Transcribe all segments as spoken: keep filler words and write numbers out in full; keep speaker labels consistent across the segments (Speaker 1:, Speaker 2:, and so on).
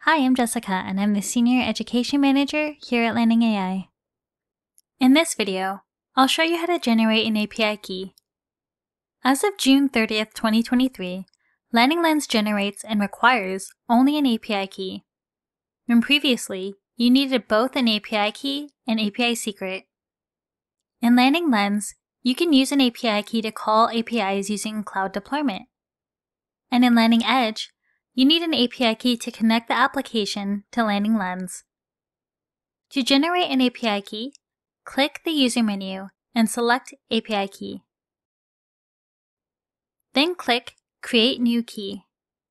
Speaker 1: Hi, I'm Jessica, and I'm the Senior Education Manager here at Landing A I. In this video, I'll show you how to generate an A P I key. As of June thirtieth, twenty twenty-three, LandingLens generates and requires only an A P I key, when previously you needed both an A P I key and A P I secret. In LandingLens, you can use an A P I key to call A P Is using cloud deployment. And in Landing Edge, you need an A P I key to connect the application to LandingLens. To generate an A P I key, click the User menu and select A P I Key. Then click Create New Key.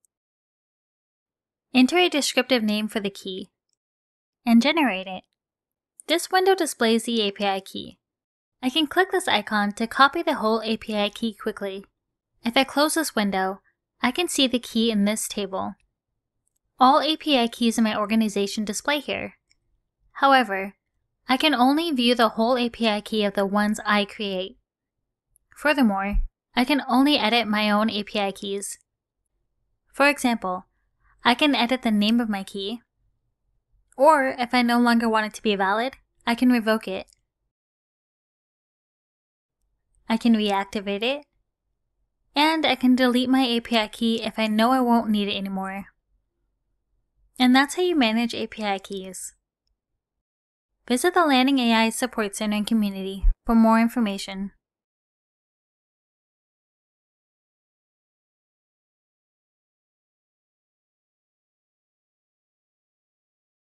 Speaker 1: Enter a descriptive name for the key and generate it. This window displays the A P I key. I can click this icon to copy the whole A P I key quickly. If I close this window, I can see the key in this table. All A P I keys in my organization display here. However, I can only view the whole A P I key of the ones I create. Furthermore, I can only edit my own A P I keys. For example, I can edit the name of my key, or if I no longer want it to be valid, I can revoke it. I can reactivate it, and I can delete my A P I key if I know I won't need it anymore. And that's how you manage A P I keys. Visit the Landing A I Support Center and community for more information.